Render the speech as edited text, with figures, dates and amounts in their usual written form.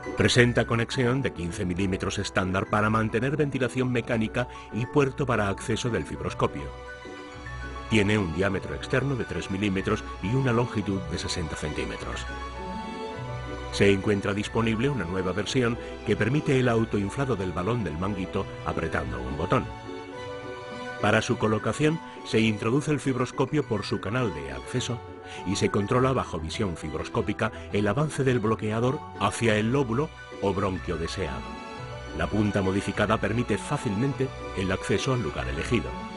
Presenta conexión de 15 milímetros estándar para mantener ventilación mecánica y puerto para acceso del fibroscopio. Tiene un diámetro externo de 3 milímetros y una longitud de 60 centímetros. Se encuentra disponible una nueva versión que permite el autoinflado del balón del manguito apretando un botón. Para su colocación se introduce el fibroscopio por su canal de acceso y se controla bajo visión fibroscópica el avance del bloqueador hacia el lóbulo o bronquio deseado. La punta modificada permite fácilmente el acceso al lugar elegido.